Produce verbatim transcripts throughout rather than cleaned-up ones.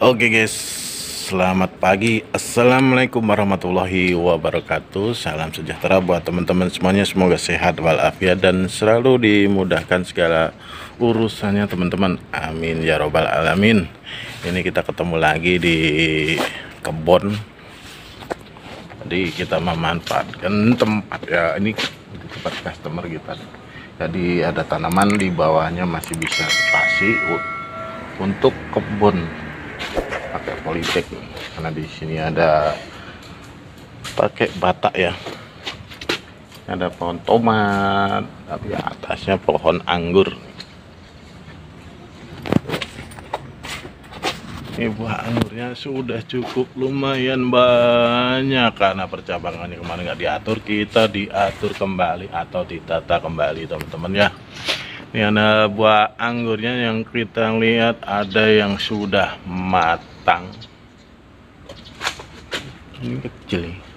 Oke guys, selamat pagi. Assalamualaikum warahmatullahi wabarakatuh. Salam sejahtera buat teman-teman semuanya. Semoga sehat walafiat dan selalu dimudahkan segala urusannya teman-teman. Amin ya robbal alamin. Ini kita ketemu lagi di kebun. Jadi kita memanfaatkan tempat ya, ini di tempat customer kita. Jadi ada tanaman di bawahnya masih bisa spasi untuk kebun pakai polybag, karena di sini ada pakai batak ya, ada pohon tomat tapi atasnya pohon anggur. Ini buah anggurnya sudah cukup lumayan banyak karena percabangannya kemarin nggak diatur, kita diatur kembali atau ditata kembali teman-teman ya. Ini ada buah anggurnya yang kita lihat ada yang sudah matang. Ini kecil nih.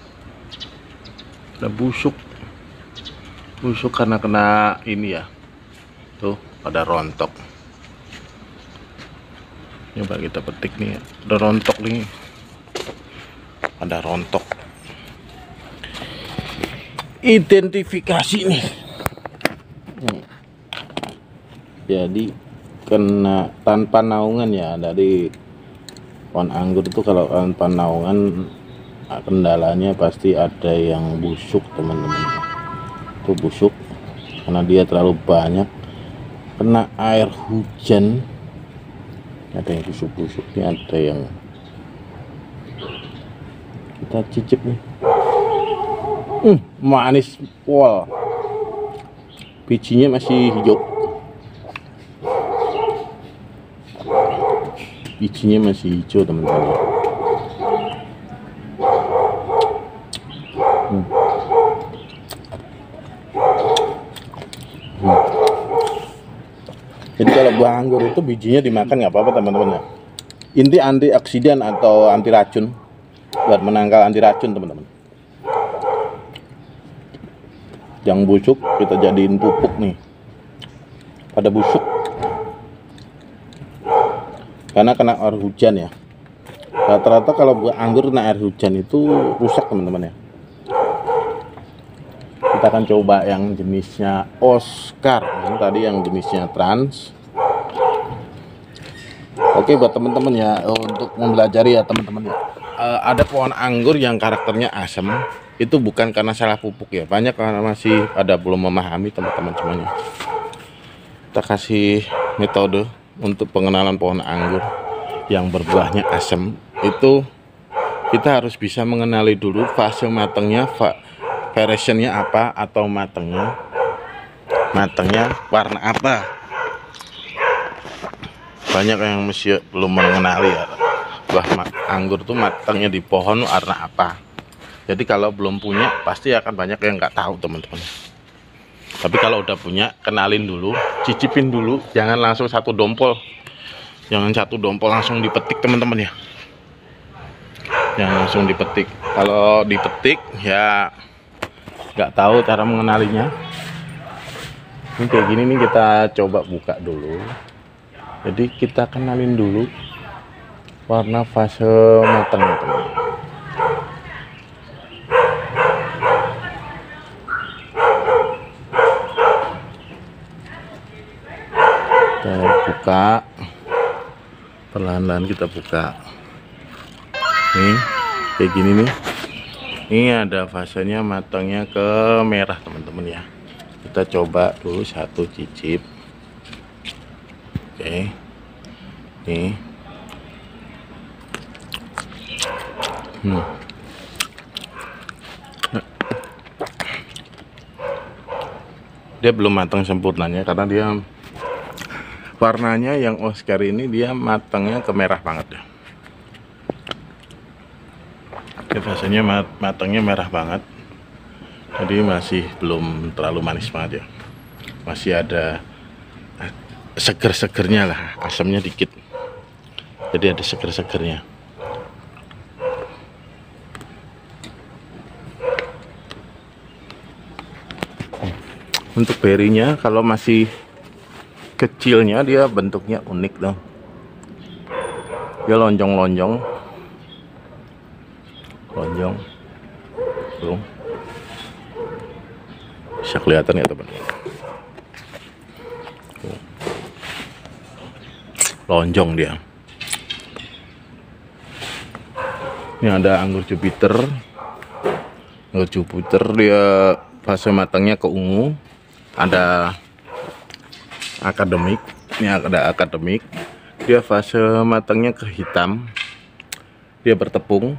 Ada busuk. Busuk karena kena ini ya. Tuh, pada rontok. Coba kita petik nih ya. Ada rontok nih. Ada rontok. Identifikasi nih. Hmm. Jadi kena tanpa naungan ya, dari pohon anggur itu kalau tanpa naungan kendalanya pasti ada yang busuk teman-teman. Itu busuk karena dia terlalu banyak kena air hujan. Ada yang busuk-busuk nih, ada yang kita cicip nih. Hmm, manis pol. Bijinya masih hijau. Bijinya masih hijau teman-teman. Hmm. Hmm. Jadi kalau buah anggur itu bijinya dimakan nggak apa-apa teman-teman ya. Inti antioksidan atau anti racun, buat menangkal anti racun teman-teman. Yang busuk kita jadiin pupuk nih. Pada busuk karena kena air hujan ya. Rata-rata kalau buah anggur kena air hujan itu rusak teman-teman ya. Kita akan coba yang jenisnya Oscar, yang tadi yang jenisnya Trans. Oke buat teman-teman ya, untuk mempelajari ya teman-teman ya. Uh, ada pohon anggur yang karakternya asam, itu bukan karena salah pupuk ya. Banyak karena masih ada belum memahami teman-teman semuanya. Kita kasih metode untuk pengenalan pohon anggur yang berbuahnya asam. Itu kita harus bisa mengenali dulu fase matangnya, variationnya apa, atau matangnya matangnya warna apa. Banyak yang masih belum mengenali ya, buah anggur tuh matangnya di pohon warna apa. Jadi kalau belum punya pasti akan banyak yang nggak tahu teman-teman. Tapi kalau udah punya, kenalin dulu, cicipin dulu, jangan langsung satu dompol. Jangan satu dompol langsung dipetik teman-teman ya. Jangan langsung dipetik. Kalau dipetik ya nggak tahu cara mengenalinya. Ini kayak gini nih, kita coba buka dulu. Jadi kita kenalin dulu warna fase matangnya teman-teman. Kita buka perlahan-lahan, kita buka nih kayak gini nih. Ini ada fasenya matangnya ke merah teman-teman ya. Kita coba dulu satu cicip. Oke, nih hmm. Dia belum matang sempurnanya karena dia warnanya yang Oscar ini dia matangnya ke merah banget ya. Dia rasanya mat matangnya merah banget. Jadi masih belum terlalu manis banget ya. Masih ada seger-segernya lah, asamnya dikit. Jadi ada seger-segernya. Untuk berinya kalau masih kecilnya dia bentuknya unik dong. Dia lonjong-lonjong, lonjong, tuh bisa kelihatan ya teman-teman. Lonjong dia. Ini ada anggur Jupiter. Anggur Jupiter dia fase matangnya ke ungu. Ada akademik. Ini ada akademik. Dia fase matangnya ke hitam. Dia bertepung.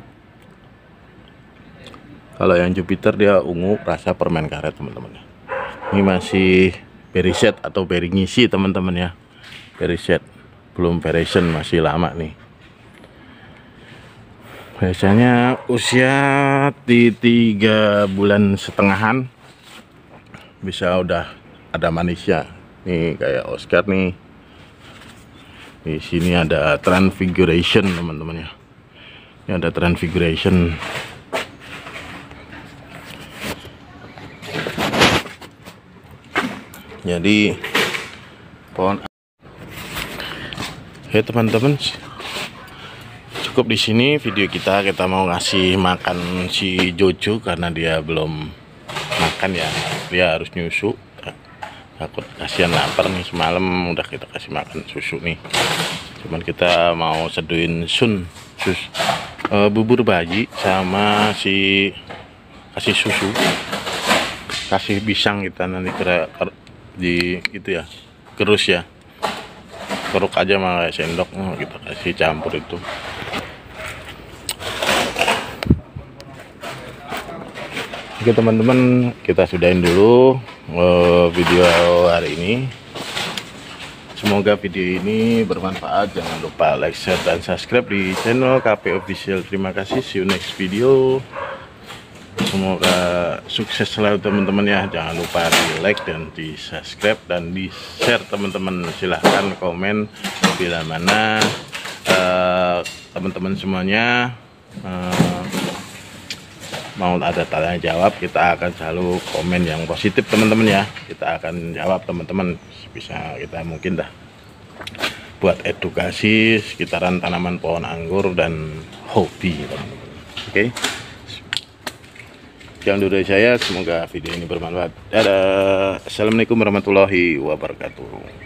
Kalau yang Jupiter dia ungu, rasa permen karet teman-teman. Ini masih berry set atau berry ngisi teman-teman ya. Berry set, belum variation, masih lama nih. Biasanya usia di tiga bulan setengahan bisa udah ada manisnya. Nih kayak Oscar nih. Di sini ada transfiguration teman-teman ya. Ini ada transfiguration. Jadi pohon ya teman-teman, cukup di sini video kita. Kita mau ngasih makan si Jojo karena dia belum makan ya, dia harus nyusu. Takut kasihan lapar nih, semalam udah kita kasih makan susu nih. Cuman kita mau seduin sun sus uh, bubur bayi sama si kasih susu, kasih pisang kita nanti kira di itu ya, gerus ya, keruk aja malah sendok. Oh, kita kasih campur itu. Oke teman-teman, kita sudahin dulu uh, video hari ini. Semoga video ini bermanfaat. Jangan lupa like, share, dan subscribe di channel K P Official. Terima kasih, see you next video. Semoga sukses selalu teman-teman ya. Jangan lupa di like dan di subscribe dan di share teman-teman. Silahkan komen bila mana teman-teman uh, semuanya uh, mau ada tanya jawab. Kita akan selalu komen yang positif teman-teman ya. Kita akan jawab teman-teman, bisa kita mungkin dah buat edukasi sekitaran tanaman pohon anggur dan hobi teman-teman. Oke, sekian dulu dari saya, semoga video ini bermanfaat. Dadah, assalamualaikum warahmatullahi wabarakatuh.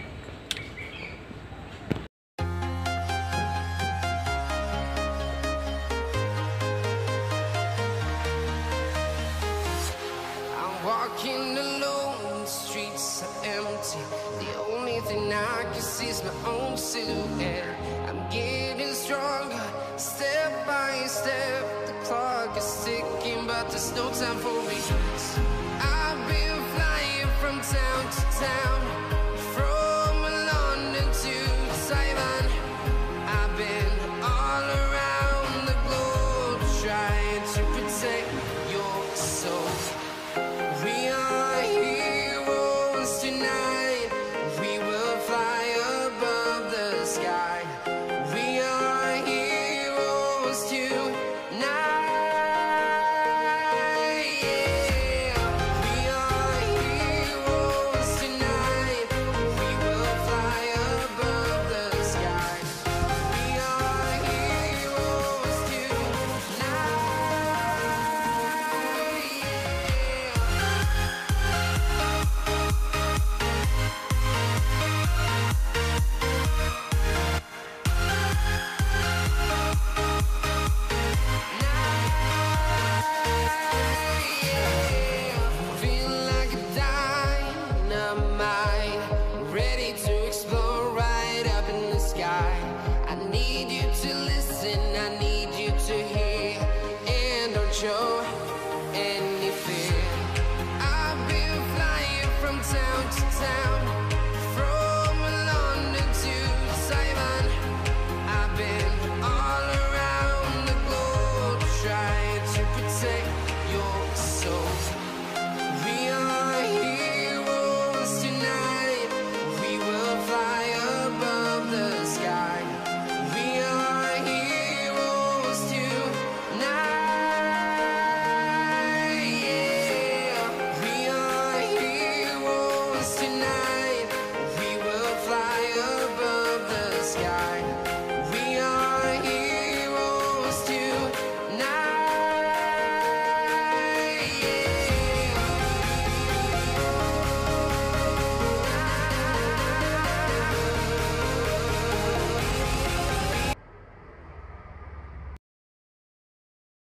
Walking alone, the streets are empty. The only thing I can see is my own silhouette. I'm getting stronger, step by step. The clock is ticking, but there's no time for me. I've been flying from town to town, from London to Taiwan. I've been all around the globe, trying to protect your soul. We are heroes tonight. We will fly above the sky. We are heroes tonight. Yeah. We are heroes tonight. We will fly above the sky. We are heroes tonight. Feel like a dynamite, ready to explode right up in the sky. I need you to listen, I need